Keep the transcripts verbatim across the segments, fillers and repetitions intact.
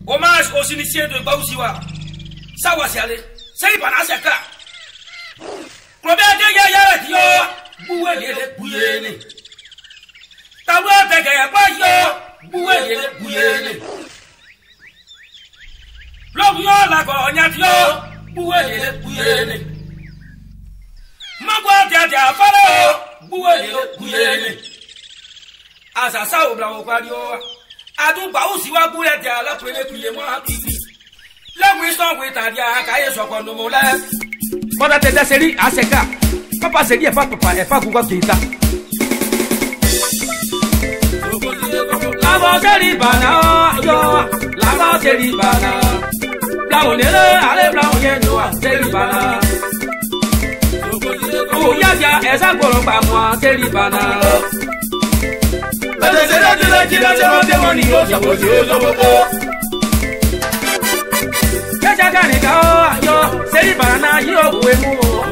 Hommage aux initiés de Baousiwa. Sawasiale. C'est pas Nasaka. Robert Degaya, yo, Boué, Bouyene. Tawa Degaya, yo, Boué, Bouyene. L'Orion, la Gognat, yo, Boué, Bouyene. Magua Dia Falo, Boué, Bouyene. Asasa au blanc au quadio. Adou Baousiwa Boué, la première prière, moi, pipi. La wisdom with Adia, Kayeso Kondomola. What a tenda série à Seka. Papa c'est dit, papa, et pas Google Kita. La voix c'est Libana, yo, la voix c'est Libana. Blaonele, allez, Blaonele, c'est Libana. Oh, Yadia, et ça, pas moi, c'est Libana. Mais c'est là que la Kila, c'est mon démon, ça vaut Dieu, Chakanika, yo, c'est Libana, yo, Wemo.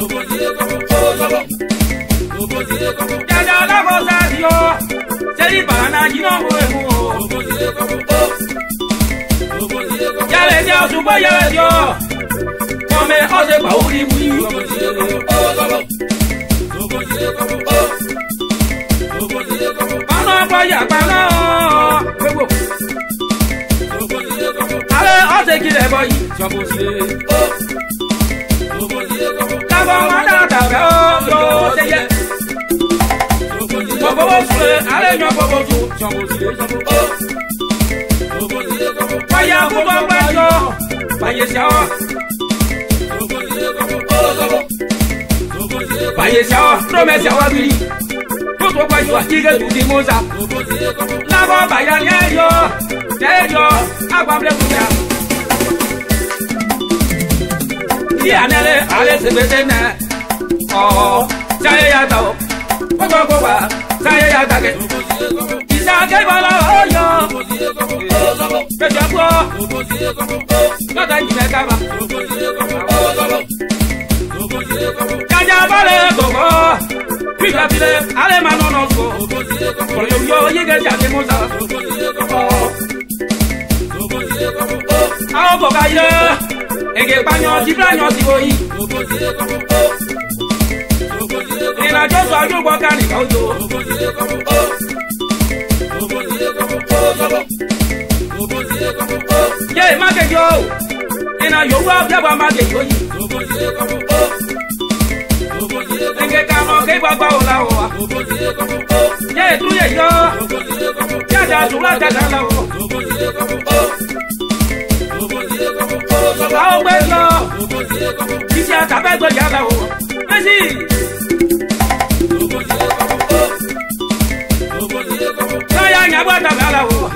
Yada la cosa, yo, c'est Libana, yo, Wemo. Yale, yo, suba, yale, yo. Come, ose, pauli, oui. Pano, paya, pano. Wemo. Allez, on sait qu'il est boy. J'embosile. D'abord, madame, d'abord, yo, c'est yé. J'embosile. Allez, j'embosile. J'embosile, j'embosile. Paya, pour moi, yo. Paya, siawa. Paya, siawa. Promesse, siawa, oui. Pour toi, quoi, yo, tigre, tout dit, moza. D'abord, paya, yo. Hey yo, aguable kuya. Si anele, ale se betene. Oh, saye ya tao. Pogo poga, saye ya tage. Isa ke bala yo. Peja po. Nota ine kama. Kaja bale gogo. Pika bile, ale manono go. Yo yo yige jate moza. Oh. Awo boka ye, ege panyo ti planyo ti boyi. Ina jo so ajo boka ni kaujo. Ye make jo, ina yo wa bia ba make jo yi. Ege kamo ke baba ola o. Ye tu ye yo, ya ja tu la ta la o. How well no? This is a tablet yellow. Busy. I am what I'm yellow.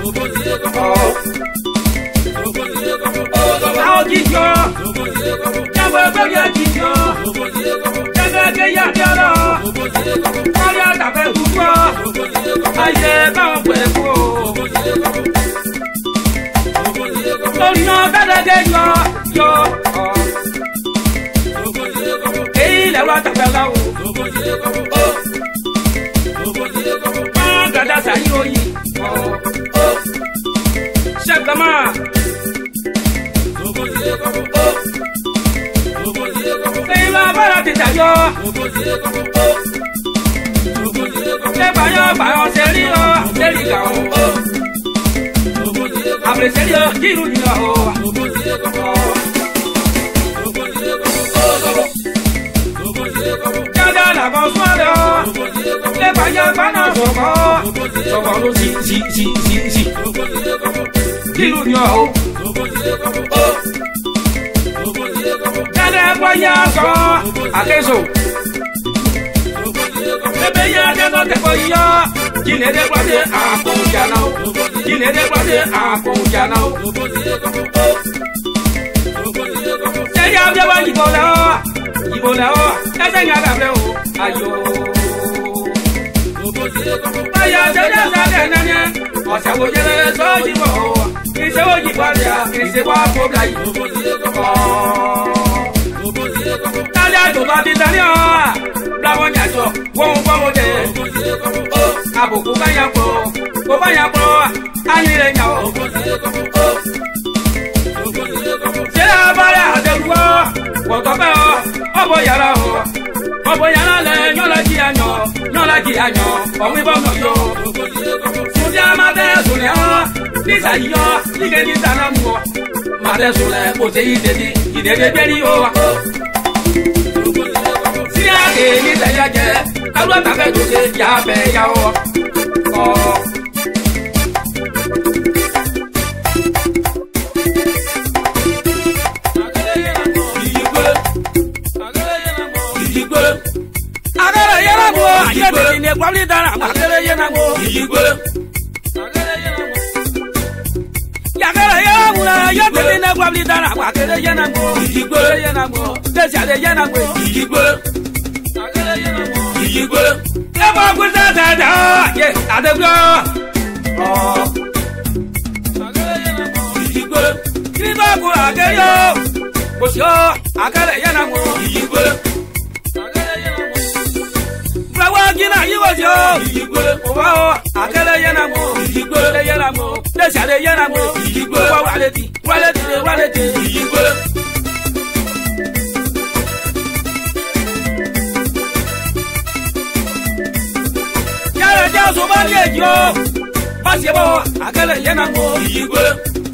How did you? Never go yet, did you? Never get your yellow. I am the best who are. I am bound with you. Oh no, better than yo, yo. Hey, la wata bela o. Ah, gada sa yo yi. Oh, chef dama. Hey, la bala ti ta yo. Le ba yo ba yo seri o, seri ka o. Abre serio, tiro de la hoa. Cada la consuela, le vaya para soco. Soco, si, si, si, si, si. Tiro de la hoa. Cada guayaco, a queso. Le veía que no te podía. Kine de kwade a konjana o. Kine de kwade a konjana o. Se ya bia wa ibola o. Ibola o. Ese nya gabre o. Ayo. Aya se ya sa de nane. O se wo jere so jibo o. Ise wo jibo ya. Ise wa ko blai. Tala do ba bi tani o. Blawo nya jo. Won wo wo de. Abuku kaya po, ko kaya po, ani le nya o. Obo yana le nyola ji anyo, nyola ji anyo, omi bono yo. Sudia mate sulia, nisa yo, nige ni sana mo. Mate sule, ose ite di, ide de beri o. Siya ke nisa ya ke, kalwa tabe tuke ya be ya o. Oh. Agere ni kwali dara agere yena mo yigwe Yagere yena mo yagere ni kwali dara agere yena mo yigwe yena mo desale yena mo yigwe agere yena mo yigwe eba kuza da ye adebro oh agere yena mo yigwe kriba ko agere yo bosyo agere yena mo yigwe Gina you was yo, you go, oh, I tell a yanamo, you go, the yanamo, the shade yanamo, you go, quality, quality, quality, you go. Yara Jas over here, yo, possible, I tell a yanamo, you go.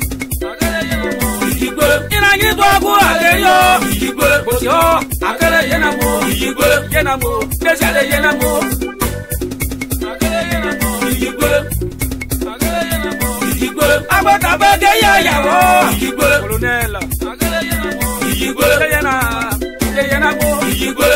In a new dog, you go, yo, I tell a yanamo, you go, yanamo, the shade yanamo. Abaka bege ya yawo Igwe Colonel Igwe Yana Yana mo Igwe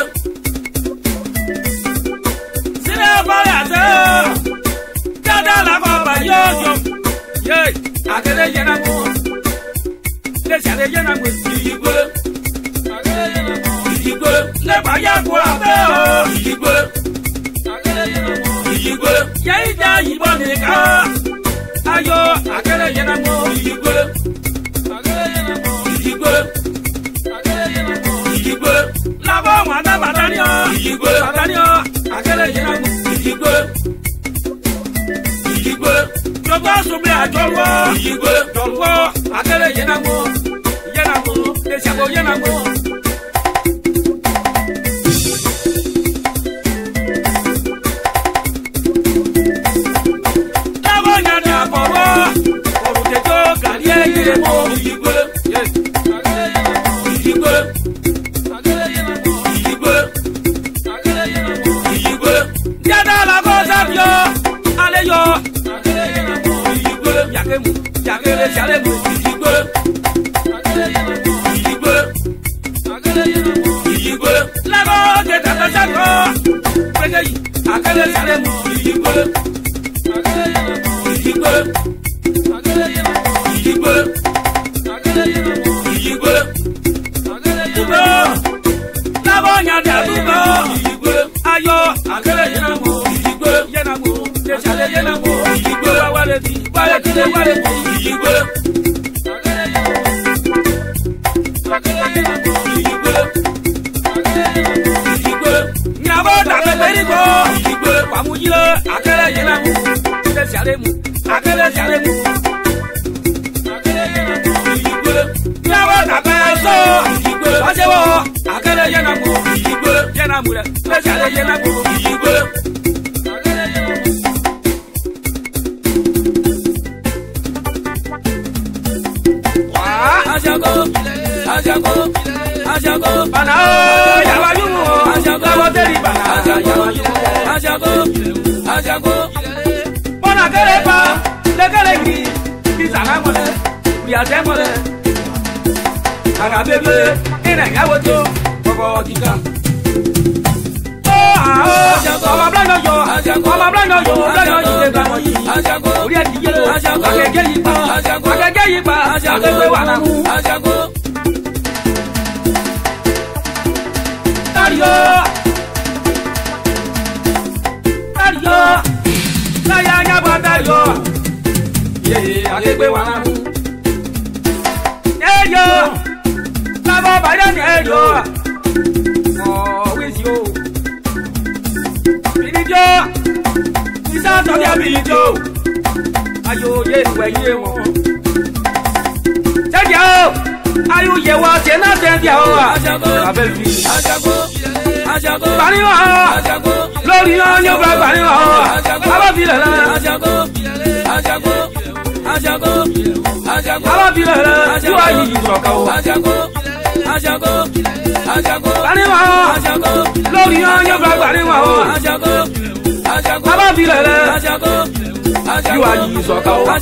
Sile bala se Kada la baba yo yo Ye Agere yana mo Le chale yana mo Igwe Agere yana mo Igwe Le ba ya ko abe o Igwe Agere yana mo Igwe Ye ida yibo ni ka Ayo, agere yena mo, igwe. Agere yena mo, igwe. Agere yena mo, igwe. Labo mwana badanyo, igwe. Badanyo, agere yena mo, igwe. Igwe. Jogo sube ajolwo, igwe. Jolwo, agere yena mo, yena mo, deshago yena mo. Baniwa lórí ọyàn bá baniwa alábìlẹ̀ lẹ́ alábìlẹ̀ lẹ́ tí wàá yí ìsọ̀kà o. Baniwa lórí ọyàn bá baniwa alábìlẹ̀ lẹ́ tí wàá yí ìsọ̀kà o.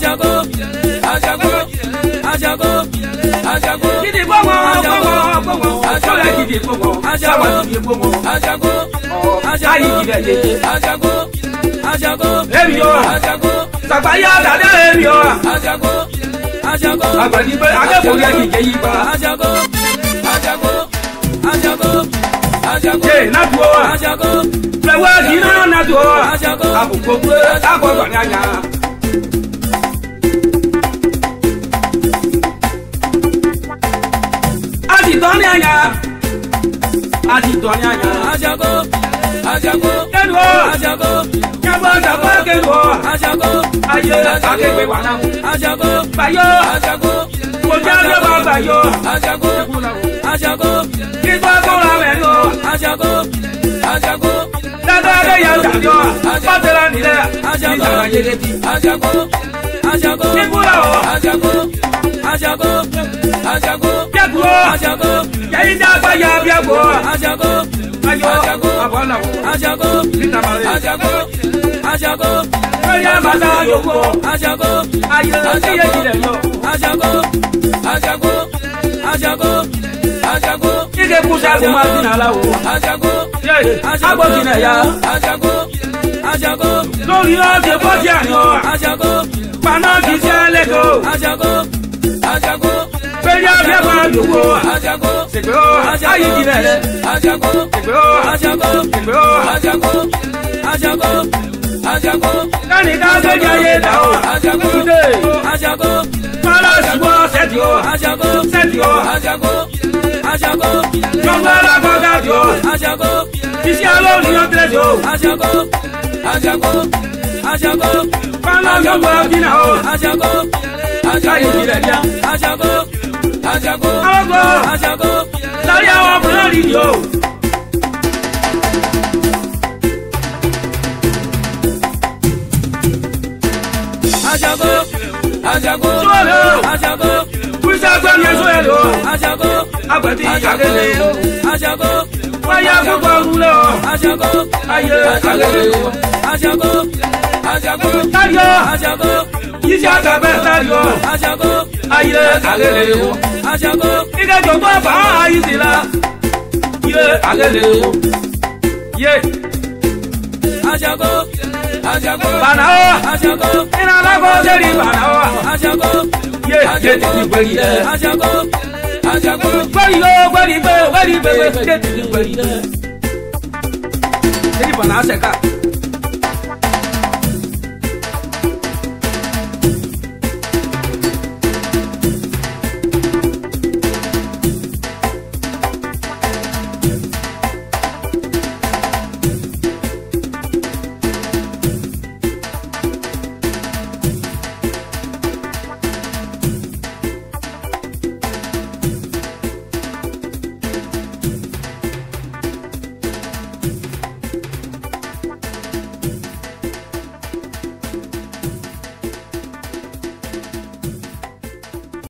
Gidi gbogbo gbogbo gbogbo sọlá gidi gbogbo sábà gidi gbogbo ayi gidi ẹyẹ èmi yọ sàgbáyà dàdé èmi yọ àgbàdì bẹ akẹ́kọ̀ọ́ yẹ kì í jẹ yí pa ṣe nàdúró wa fẹwẹ́ kì í náà nàdúró wa àbùkù gbé àgọ́dọ̀ ní àyà. Donianya, adi donianya, ajago, ajago, kenwo, ajago, nyabo nyabo kenwo, ajago, aye, akegbe wana, ajago, bayo, ajago, kojago ba bayo, ajago, ajago, kitwa kola mero, ajago, ajago, dada de ya jago, patela nile, ajago, ajago, ajago, kibula o, ajago, ajago, ajago. Ajago, yayi dagba ya biago. Ajago, ayo, abona wo. Ajago, itamare. Ajago, ajago, oya mata yogo. Ajago, ayo, aye jire yo. Ajago, ajago, ajago, ajago. Ike kusa ko ma dina lawo. Ajago, ajago dina ya. Ajago, ajago, lórí ọ̀sẹ̀ bọ́jà ni ọ. Ajago, paná kì í ṣe lẹ́kọ̀ọ́. Ajago, ajago. Peja biaba yogo ajago segro ayi jibele ajago segro ajago segro ajago ajago ajago kani ka seja ye da o ajago de ajago mala sibo setio ajago setio ajago ajago jongala goga jo ajago isi alo ni otrejo ajago ajago ajago mala yogo dina o ajago ajago jibele ajago Ajago, ajago, ajago, lórí àwọn búrọ́dì yìí o. Ajago, ajago, sọ́ọ̀lù, ajago, kúrìsà gbẹ̀mí ẹ̀sọ́ ẹ̀ lọ. Ajago, agbẹ̀dì àgẹ̀lẹ̀ o. Ajago, wáyà gbogbo ọ̀rùlẹ̀ o. Ajago, ayé àgẹ̀lẹ̀ o. Ajago, ajago, táyọ̀, ajago, yíṣẹ́ àgàbẹ̀ táyọ̀. Ajago, ayé àgẹ̀lẹ̀ o. Ajago, ike jọgbọ́n bá ayé la. Ye àgẹ̀lẹ̀ o. Ye. Ajago, ajago, bana o. Ajago, ina lago seri bana o. Ajago, ye ye ti gbẹ̀rì dẹ. Ajago, ajago, gbẹ̀rì o gbẹ̀rì gbẹ gbẹ̀rì gbẹ gbẹ ti gbẹ̀rì dẹ. Eyi bana asẹka.